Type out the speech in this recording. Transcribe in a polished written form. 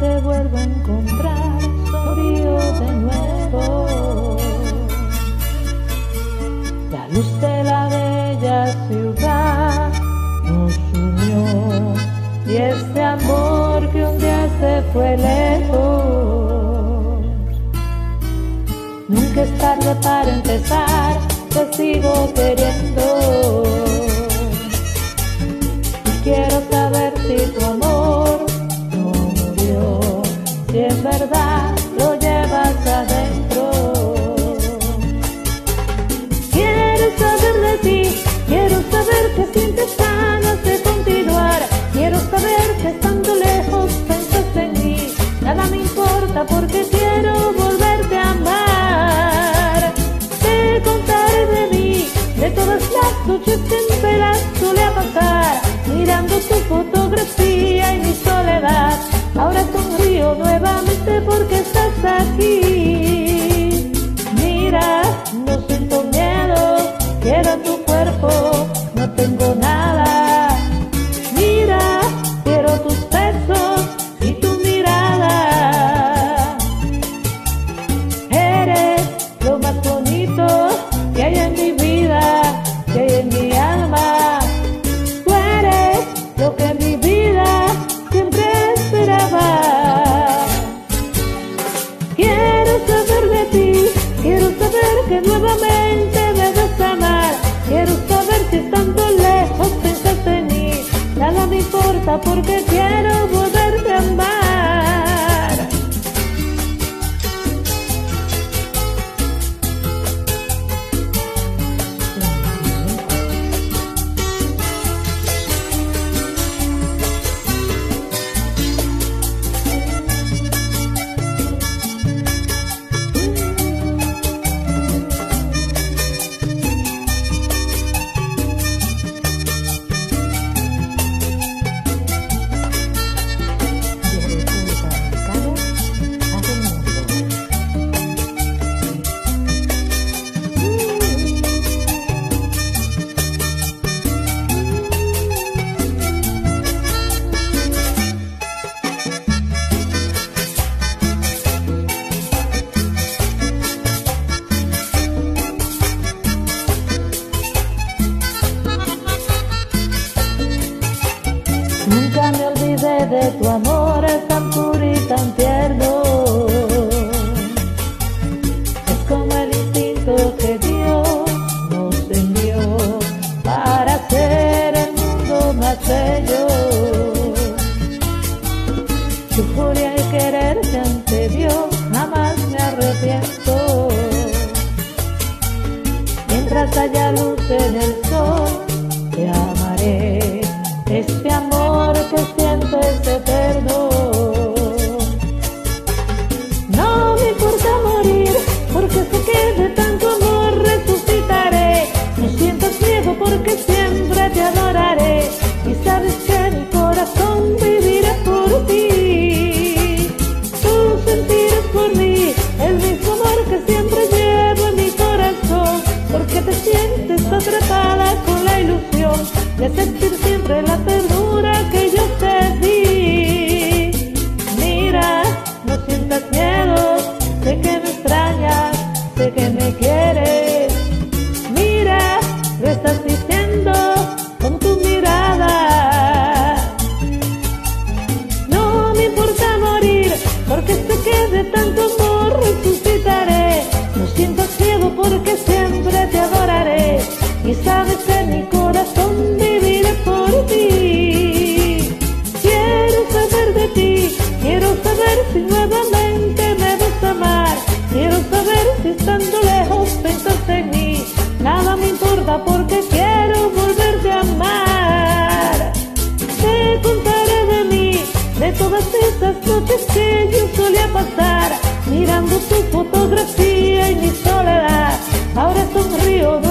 te vuelvo a encontrar, sonrío de nuevo. La luz de la bella ciudad nos unió, y este amor que un día se fue lejos. Nunca es tarde para empezar, te sigo queriendo. Y quiero saber si tu amor no murió, si en verdad lo llevas adentro. Quiero saber de ti, quiero saber que sientes ganas de continuar. Quiero saber que estando lejos pensas en mí. Nada me importa porque quiero volverte a amar. Te contaré de mí, de todas las noches que en velas solía pasar, mirando tu fotografía y mi soledad. Ahora sonrío nuevamente porque estás aquí. Mira, no siento miedo, quiero tu cuerpo, no tengo nada. Mira, quiero tus besos y tu mirada. Eres lo más bonito que hay en mi vida, que hay en mi alma. Tú eres lo que mi vida siempre esperaba. Quiero saber de ti, quiero saber que nuevamente me vas a amar. Quiero saber si estando lejos pensas en mí. Nada me importa porque quiero volverte a amar. Nunca me olvidé de tu amor, es tan puro y tan tierno. Es como el instinto que Dios nos envió para hacer el mundo más bello. Tu furia y quererte ante Dios, jamás me arrepiento. Mientras haya luz en el sol, te amaré. Este amor que siento es eterno. No me importa morir, porque sé que de tanto amor resucitaré. No sientas miedo porque siempre te adoraré. Y sabes que mi corazón vivirá por ti. Tú sentirás por mí el mismo amor que siempre llevo en mi corazón, porque te sientes atrapada con la ilusión de sentir siempre la ternura que yo te di. Mira, no sientas miedo, sé que me extrañas, sé que me quieres. Mira, lo estás diciendo con tu mirada. No me importa morir, porque sé que de tanto amor resucitaré. No sientas miedo porque siempre te adoraré. Y sabes que mi corazón vivirá por ti. Quiero saber de ti, quiero saber si nuevamente me vas a amar. Quiero saber si estando lejos pensas en mí. Nada me importa porque quiero volverte a amar. Te contaré de mí, de todas esas noches que yo solía pasar, mirando tu fotografía y mi soledad. Ahora sonrío